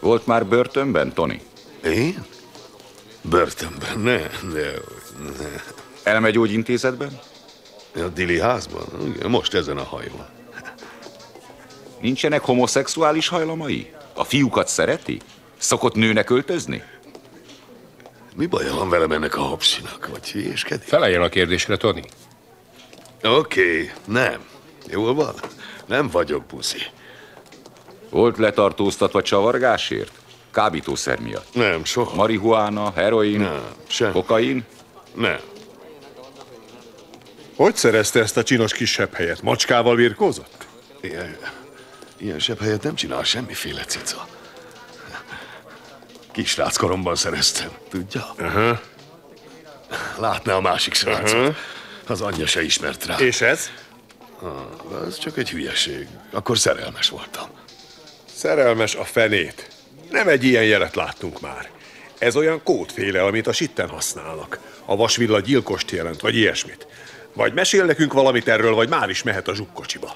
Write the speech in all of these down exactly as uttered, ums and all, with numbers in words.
Volt már börtönben, Tony? Én? Börtönben? Ne, ne, ne. Elmegyógyintézetben? A Dili házban? Igen, most ezen a hajón. Nincsenek homoszexuális hajlamai? A fiúkat szereti? Szokott nőnek öltözni? Mi baja van velem ennek a hapsinak? Vagy hülyéskedik? Feleljen a kérdésre, Tony. Oké, okay, nem. Jól van? Nem vagyok buszi. Volt letartóztatva csavargásért? Kábítószer miatt? Nem, soha. Marihuána, heroin, nem, sem. kokain? Nem. Hogy szerezte ezt a csinos kisebb helyet? Macskával birkózott? Ilyen, ilyen sebb helyet nem csinál semmiféle cica. Kisráckoromban szereztem, tudja? Aha. Látná a másik srácot. Uh-huh. Az anyja se ismert rá. És ez? Ah, ez csak egy hülyeség. Akkor szerelmes voltam. Szerelmes a fenét. Nem egy ilyen jelet láttunk már. Ez olyan kódféle, amit a sitten használnak. A vasvilla gyilkost jelent, vagy ilyesmit. Vagy mesél nekünk valamit erről, vagy már is mehet a zsukkocsiba.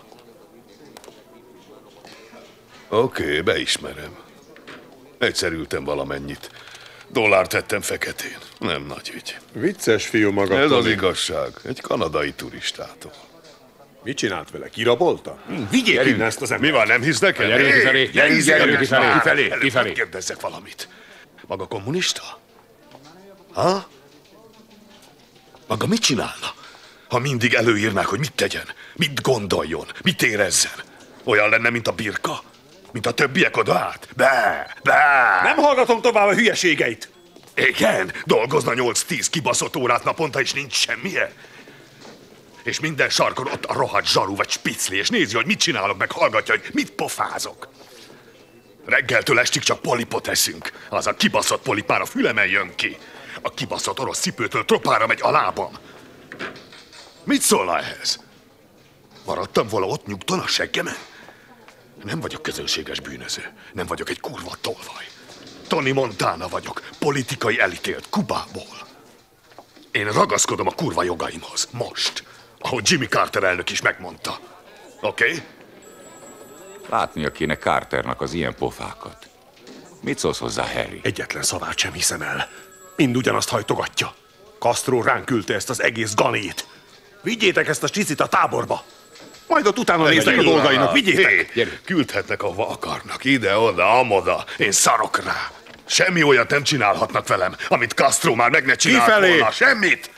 Oké, okay, beismerem. Egyszer ültem valamennyit. Dollárt tettem feketén. Nem nagy ügy. Vicces fiú maga. Ez az igazság. Egy kanadai turistától. Mit csinált vele? Kirabolta? Hm, vigyék innen ezt az embert. Mi van, nem hisz nekem? Gyerünk kifelé, gyerünk, gyerünk kifelé, kifelé, kifelé. Kérdezzek valamit. Maga kommunista? Ha? Maga mit csinálna, ha mindig előírnák, hogy mit tegyen, mit gondoljon, mit érezzen? Olyan lenne, mint a birka? Mint a többiek oda át? Be, be! Nem hallgatom tovább a hülyeségeit! Igen, dolgozna nyolc-tíz kibaszott órát naponta, és nincs semmije? És minden sarkon ott a rohadt zsaru vagy spicli, és nézi, hogy mit csinálok, meg hallgatja, hogy mit pofázok. Reggeltől estig csak polipot eszünk. Az a kibaszott polip már a fülemen jön ki. A kibaszott orosz cipőtől tropára megy a lábam. Mit szólna ehhez? Maradtam volna ott nyugton a seggemen? Nem vagyok közönséges bűnöző. Nem vagyok egy kurva tolvaj. Tony Montana vagyok, politikai elítélt Kubából. Én ragaszkodom a kurva jogaimhoz, most. Ahogy Jimmy Carter elnök is megmondta. Oké? Okay? Látnia kéne Carternak az ilyen pofákat. Mit szólsz hozzá, Harry? Egyetlen szavát sem hiszem el. Mind ugyanazt hajtogatja. Castro ránk küldte ezt az egész ganét. Vigyétek ezt a csicit a táborba. Majd ott utána néznek a dolgainak. Vigyétek! Hé, küldhetnek, ahova akarnak. Ide-oda, amoda. Én szarok rá. Semmi olyat nem csinálhatnak velem, amit Castro már meg ne csinált volna. Semmit!